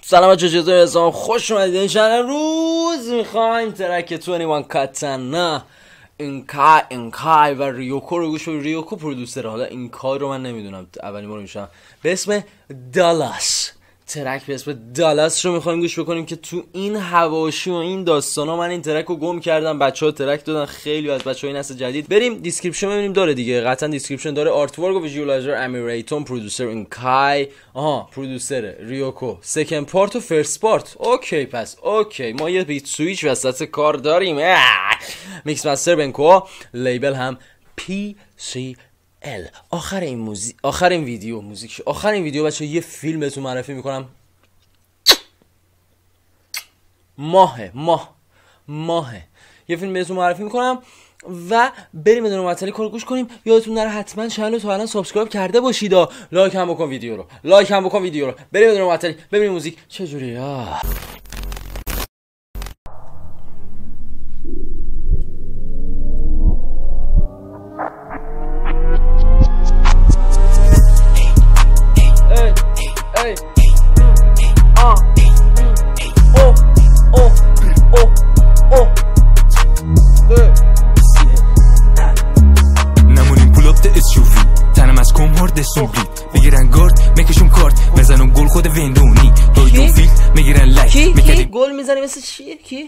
سلام چطور هستم؟ خوش اومدید این چنل. روز میخوایم ترک 21 کاتانا اینکای و ریوکو رو گوش بدید. ریوکو پرودوسر، حالا اینکای رو من نمیدونم، اولین بار میشم. به اسم دالاس، ترک به اسم دالاس رو میخوایم گوش بکنیم که تو این حواشی و این داستانا من این ترک رو گم کردم. بچه‌ها ترک دادن، خیلی از بچه‌های نسل جدید. بریم دیسکریپشن ببینیم داره دیگه، قطعا دیسکریپشن داره. آرت ورک و ویژوالایزر امیریتون، پرودوسر اینکای، پرودوسر ریوکو، سکند پارت و فرست پارت. اوکی، پس اوکی، ما یه بیت سویچ وسط کار داریم. میکس مستر بنکو، لیبل هم PCL. آخر این ویدیو بچه یه فیلم بهتون معرفی میکنم. ماهه یه فیلم بهتون معرفی میکنم و بریم بدون معطلی کار گوش کنیم. یادتون نره حتما چنل رو تا الان سابسکرایب کرده باشید. لایک هم بکن ویدیو رو. بریم بدون معطلی ببینیم موزیک چجوریه. میگیرن گارد میکشون کارت بزنم گل خود ویندونی دویدون فیل میگیرن لایک میکردیم گل میزنی مثل چیه کی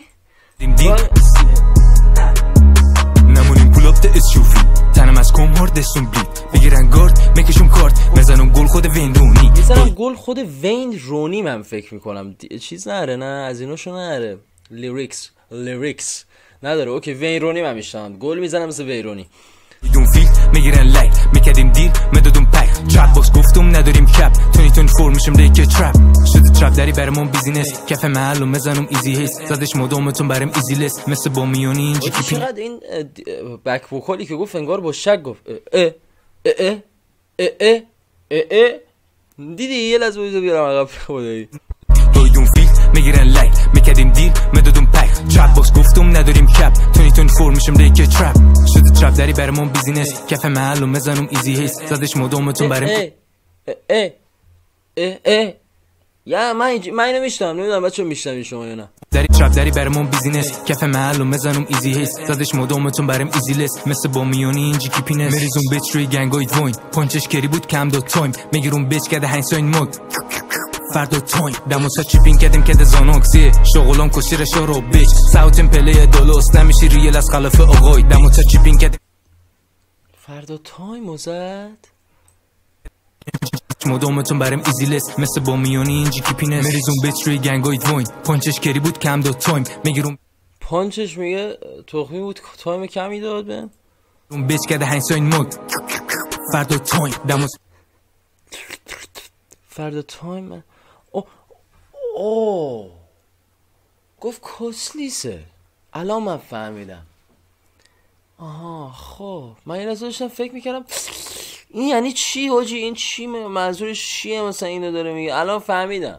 نمونیم پول اپ ده SUV تنم از کم هارد دستون بلید میگیرن گارد میکشون کارت بزنم گل خود ویندونی گل خود وین رونی. من فکر میکنم چیز نره، نه از ایناشو نره، لیریکس نداره. اوکی، وین رونی من میشنم، گل میزنم مثل وین رونی. دون فیل میگیرن لایک میکردیم دیل مدادون پک چپ باکس گفتم نداریم کپ 2024 میشم دیگه ترپ شده ترپ داری برامون بیزینس کف محلو مزنم ایزی هیست زدش مدامتون برام ایزی لست مثل با میونی اینجا کیپی. چقدر این بک وکالی که گفت انگار با شک گفت دیدی یه لحظه وایسا بیارم عقب خدایی. دویدون فیل میگیرن لایک میکردیم دیل مدادون پک چپ باکس گفتم نداریم کپ 2024 میشم دیگه ترپ شده ترپ داری برامون بیزینس کف محلو مزنم ایزی هیست زدش مدامتون برام یا من اینو میشتم، نمیدونم بچه میشتم شما یا نه. ترپ داری برامون بیزینس کف محلو مزنم ایزی هیست زدش مدامتون برام ایزی لست مثل با میونی اینجا کیپینس مریزون بیچ روی گنگای دوین پانچش کری بود کم دو تایم میگیرون بیچ کرده هنساین مود فردا تایم دموسا چیپین کردیم که دزانوکسیه شغلان کشیرش رو بیچ ساوتین پله دولوست نمیشی ریل از خلف آقای دموسا چیپین کردیم فردا تایم وزد مدامتون برام ایزی لست مثل با میونی اینجی کیپینس مریزون بیچ روی گنگای دوین پانچش کری بود کم دو تایم میگیرون پانچش میگه تخمی بود تایم کمی داد بهم اون بیچ کرده هنساین مود فردا تایم دموسا فردا تایم گفت کسلیسه. الان من فهمیدم. آها خب من این لحظه داشتم فکر میکردم این یعنی چی حاجی، این چی منظورش چیه مثلا اینو داره میگه. الان فهمیدم.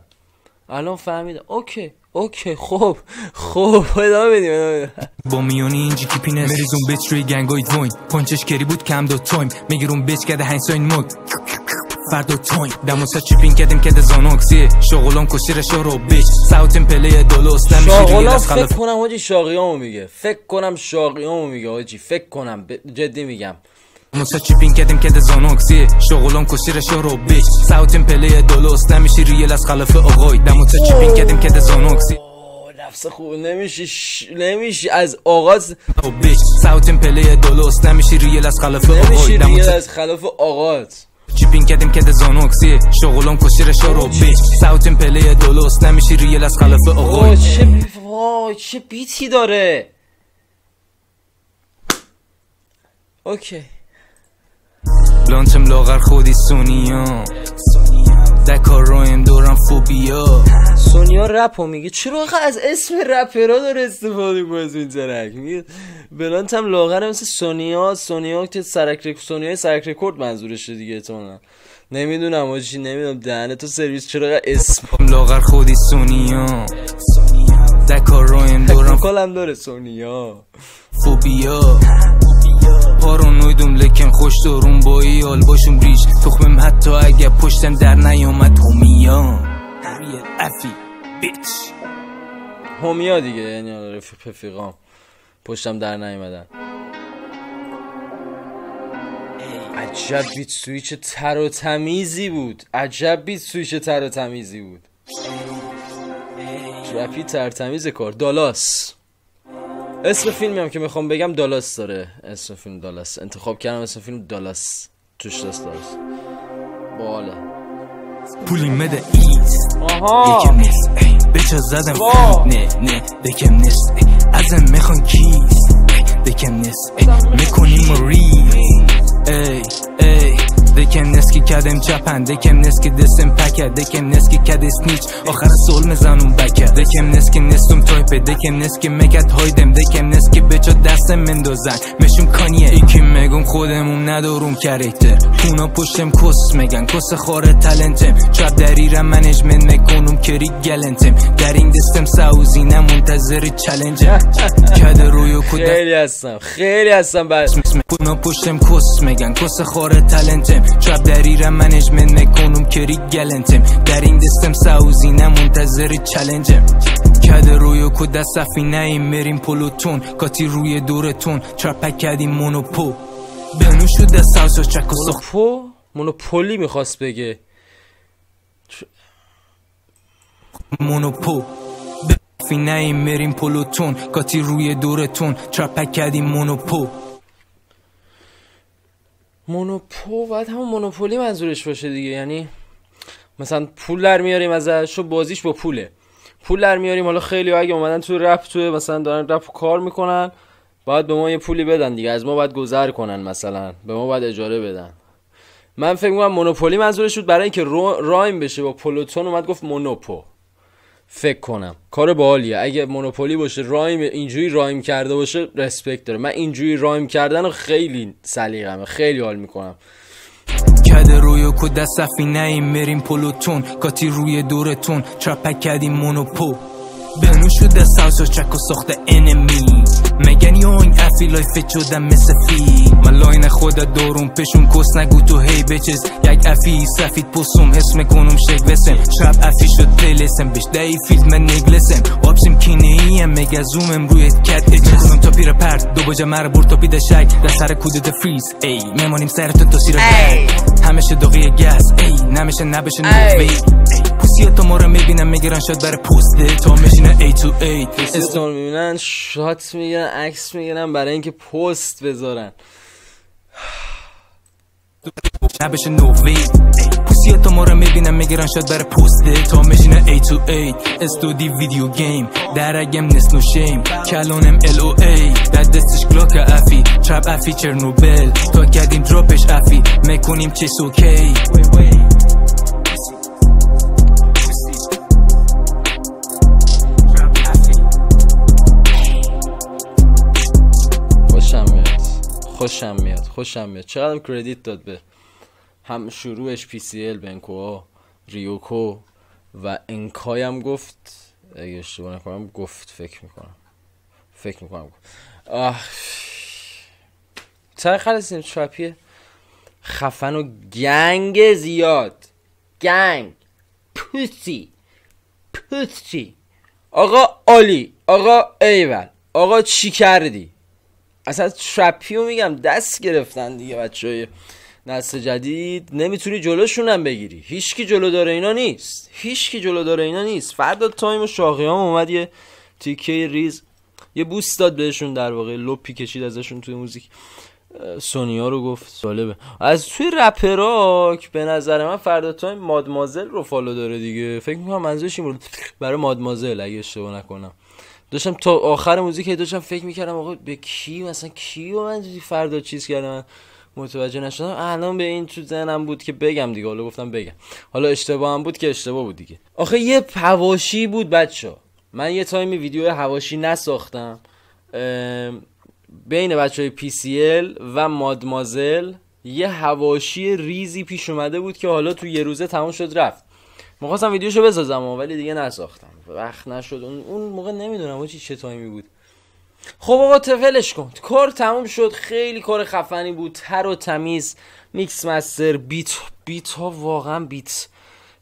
اوکی خب ادامه بدیم. با میونی اینجی کیپینس مریزون بیچ روی گنگای دوین پانچش کری بود کم دو تایم میگیرون بیچ کرده هنساین مود فردا تایم دموسا چیپین کردیم که دزانوکسیه شغلان کشیرش رو بیچ ساوتین پله دولوست نمیشی ریل از خلف. فکر کنم حاجی شاقیامو میگه حاجی، فکر کنم جدی میگم. دموسا چیپین کردیم که دزانوکسیه شغلان کشیرش رو بیچ ساوتین پله دولوست نمیشی ریل از خلف آقای دموسا چیپین کردیم که دزانوکسیه نفس خوب نمیشی از آغاز بیچ ساوتین پله دولوست نمیشی ریل از خلف آقای دموسا چیپین کردیم که دزانوکسیه شغلان کشیرش رو بیچ ساوتین پله دولوست نمیشی ریل از خلف آقای. چه بیتی داره. اوکی لانچم لاغر خودی سونیا دکار رایم دورم فوبیا. سونیا رپو میگه. چرا از اسم رپرها داره استفاده کنه از این ترک؟ میگه بلانتم لاغره مثل سونیا که سونیای سرک رکورد منظورشه دیگه. احتمالاً نمیدونم آجی، نمیدونم دهنه تو سرویس. چرا اسم لاغر خودی سونیا دکار رایم دورم کالم داره سونیا فوبیا پارانویدم لکن خوش دارم با ایال باشم ریش تخمم حتی اگه پشتم در نیامد همیان افی بیچ همیا دیگه، یعنی رفیقام پشتم در نیومدن. عجب بیت سویچ تر و تمیزی بود، عجب بیت سویچ تر و تمیزی بود. رپی ترتمیز کار. دالاس اسم فیلمی هم که میخوام بگم دالاس داره. اسم فیلم دالاس انتخاب کردم، اسم فیلم دالاس توش داست دالاس. بالا پولیم بده ایست آها یکم نیست بچه زدم نه دکم نیست ازم میخوان کیست دکم نیست میکنیم ریز دکم نیست که کدم چپن دکم نیست که دستم پکر دکم نیست که کد سنیچ آخر سول میزنم بکر دکم نیست که نیستم تایپه دکم نیست که مکت هایدم دکم نیست که بچه دستم مندازن میشم کانیه ایکی میگم خودمون ندارم کریکتر اونا پشتم کس میگن کس خاره تلنتم چپ دریرم منیجمنت میکنم کری گلنتم در این دستم ساوزینم منتظر چلنجم کد رویو کده خیلی هستم بعد اونا پشتم کس میگن کس خاره تلنتم چپ دریرم منیجمنت میکنم کری گلنتم در این دستم ساوزینم منتظر چلنجم کد رویو کده سفینه میریم پلوتون کاتی روی دورتون چرپک کردیم مونوپو بنو شده ساوسو چک و سخ مونوپولی میخواست بگه مونوپو سفینه میریم پلوتون کاتی روی دورتون چرپک کردیم مونوپو مونوپو باید همون مونوپولی منظورش باشه دیگه. یعنی مثلا پول در میاریم ازش و بازیش با پوله. پول در میاریم. حالا خیلی اگه اومدن تو رپ مثلا دارن رپ کار میکنن باید به ما یه پولی بدن دیگه، از ما باید گذر کنن، مثلا به ما باید اجاره بدن. من فکر میکنم مونوپولی منظورش بود، برای اینکه رایم بشه با پلوتون اومد گفت مونوپو. فکر کنم کار باحالیه. اگه مونوپولی باشه رایم اینجوری رایم کرده باشه رسپکت داره. من اینجوری رایم کردن رو خیلی سلیقمه، خیلی حال میکنم. کد رویو کده سفینه میریم پلوتون کاتی روی دورتون چرپک کردیم مونوپو بنو شده ساوسو چک و سخت انمی میگن یا این افی لایفت شدم مثل فی من لاین خودت دارم پشون کس نگو تو هی بچز یک افی سفید پسوم حس میکنم شک وسم شب افی شد پلیسم بش دایی فیلد من نگلسم آبسیم کینه ایم میگه زومم روی کت اجز کنم تا پیر پرد دو باجه مر بور تا پیده شک در سر کودت فریز ای میمانیم سرتون تا سیر همیشه داغی گس ای نمیشه نبشه نوی پوسیه تا ما رو میبینم میگیرن شد برای پوسته تا میشینه 8 to 8 پوستون میبینن شات میگیرن عکس میگیرن برای اینکه پست بذارن. نبشه نوی پوسیه تا ما رو میبینم میگیرن شد برای پوسته تا میشینه 8 to 8 استودی ویدیو گیم درگم نیست نو شیم کلونم LOA در دستش گلاک افی چرب افی چرنوبل تا کردیم دروپش افی میکنیم چیس اوکی خوشم میاد چقدر کردیت داد به هم شروعش PCL بنکو ریوکو و انکای هم گفت، اگه اشتباه نکنم گفت، فکر میکنم چرا خلصیم ترپیه خفن و گنگ زیاد گنگ پوسی آقا عالی، آقا ایول، آقا چی کردی؟ اصلا ترپیو میگم دست گرفتن دیگه بچهای نسل جدید، نمیتونی جلوشون هم بگیری. هیچکی جلو داره اینا نیست. فردا تایم و شاقیام اومد یه تیکه ریز یه بوست داد بهشون، در واقع لپی کشید ازشون توی موزیک. سونیا رو گفت جالبه. از توی رپرها که به نظر من فردا تایم مادمازل رو فالو داره دیگه، فکر میکنم منظورش این بود برای مادمازل اگه اشتباه نکنم. داشتم تا آخر موزیک داشتم فکر میکردم آقا به کی مثلا کی من فردا چیز کردم متوجه نشدم. الان به این تو ذهنم بود که بگم دیگه، حالا گفتم بگم، حالا اشتباه هم بود که اشتباه بود دیگه. آخه یه حواشی بود بچه‌ها، من یه تایمی ویدیو حواشی نساختم بین بچهای PCL و مادمازل، یه حواشی ریزی پیش اومده بود که حالا تو یه روزه تموم شد رفت. می‌خواستم ویدیوشو بسازم ولی دیگه نساختم، وقت نشد. اون موقع نمیدونم چه تایمی بود. خب آقا تفلش کن، کار تموم شد. خیلی کار خفنی بود، تر و تمیز، میکس مستر، بیت ها واقعا بیت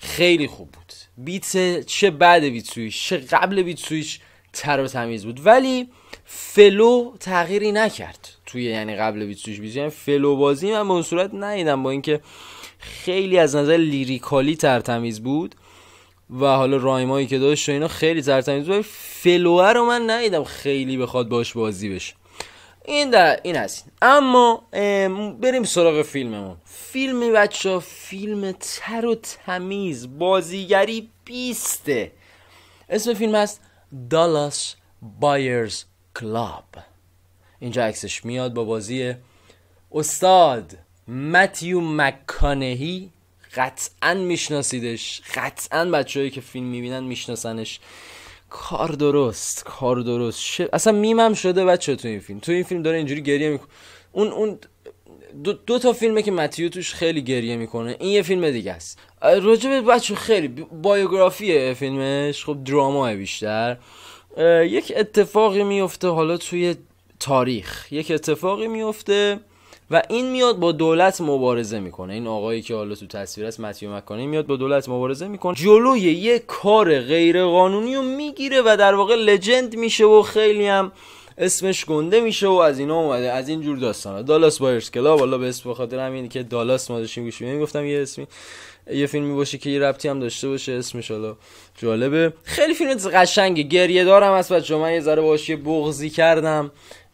خیلی خوب بود. بیت چه بعد بیت سویچ چه قبل بیت سویچ تر و تمیز بود، ولی فلو تغییری نکرد توی یعنی قبل بیت سویچ یعنی فلو بازی من به اون صورت ندیدم، با اینکه خیلی از نظر لیریکالی ترتمیز بود و حالا رایمایی که داشت و اینا خیلی ترتمیز بود، فلوه رو من ندیدم خیلی بخواد باش بازی بشه. این هست. اما بریم سراغ فیلممون. فیلم بچه، فیلم تر و تمیز، بازیگری 20. اسم فیلم هست دالاس بایرز کلاب. اینجا عکسش میاد با بازی استاد متیو مک‌کانهی. قطعا میشناسیدش، قطعا بچه‌هایی که فیلم میبینن میشناسنش. کار درست اصلا میمم شده بچه. تو این فیلم داره اینجوری گریه میکنه. اون دو تا فیلمه که متیو توش خیلی گریه میکنه، این یه فیلم دیگه است. راجب بچه خیلی بایوگرافیه فیلمش، خب دراماه بیشتر. یک اتفاقی میفته حالا توی تاریخ، یک اتفاقی میفته و این میاد با دولت مبارزه میکنه. این آقایی که حالا تو تصویر است متیو مک‌کانهی میاد با دولت مبارزه میکنه، جلوی یه کار غیر قانونی رو میگیره و در واقع لجند میشه و خیلی هم اسمش گنده میشه و از اینا اومده، از این جور داستانا. دالاس بایرز کلاب، والا به اسم بخاطر همین که دالاس ما داشتیم گوش میدیم گفتم یه اسمی یه فیلمی باشه که یه ربطی هم داشته باشه اسمش، حالا جالبه. خیلی فیلم قشنگه، گریه دارم از بچه‌ها. من یه ذره باهاش یه بغضی کردم.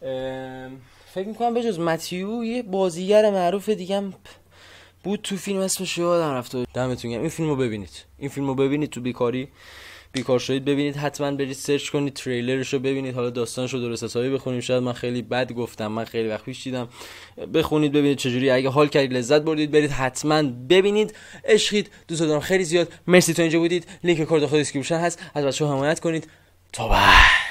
فکر میکنم بجز متیو یه بازیگر معروف دیگه هم بود تو فیلم، اسمش یادم رفته. دمتون گرم. این فیلمو ببینید تو بیکار شدید ببینید، حتما برید سرچ کنید تریلرشو ببینید، حالا داستانشو درست حسابی بخونید. شاید من خیلی بد گفتم، من خیلی وقت پیش دیدم. بخونید ببینید چجوری، اگه حال کردید لذت بردید برید حتما ببینید. عشقید، دوست دارم خیلی زیاد. مرسی تا اینجا بودید. لینک کار داخل دیسکریپشن هست، از بچه‌ها حمایت کنید. تا بعد.